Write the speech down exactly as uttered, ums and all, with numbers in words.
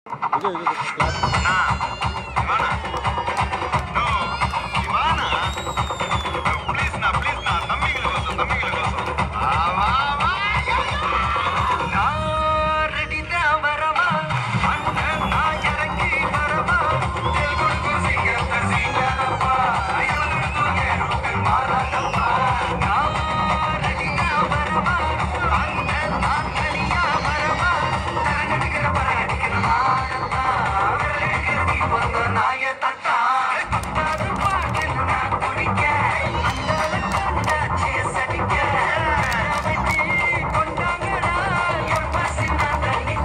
ಇದು ಇದು ಕ್ಲಾಸ್ ಅಣ್ಣ ಇವಾನ ನೋ ಇವಾನ ಪ್ಲೀಸ್ ನಾ ಪ್ಲೀಸ್ ನಾ ತಮ್ಮಿಗಳಿಗೋಸು ತಮ್ಮಿಗಳಿಗೋಸು ನಾ ರೆಡಿದ ಬರವ ಅಣ್ಣ ನಾ ಜರಂಗಿ ಬರವ ತೆಲ್ಗುಡ್ಗು ಸಿಂಗತ್ತ ಸಿಂಗರಪ್ಪ ಐವತ್ತು ಗೇರು ಮಾರಪ್ಪ ನಾ ರೆಡಿದ ಬರವ ಅಣ್ಣ ನಾ ಕಲಿಯ ಬರವ ತರಗಡಿಗರ ಬರಗಡಿಗರ ಮಾರಪ್ಪ ಅವರಿಗೆ ಬಂದ ನಾಯ ತಟ್ಟ ಪತ್ತಾರು ಪಾಟಲು ನಾ ಕುಡಿಕ ಅಂದಲ ಕಂಡ ಚೇಸಡಿಕ ಕೊಂಡಂಗಡ ಎಪ್ಪಸಿನ ತನಿಕ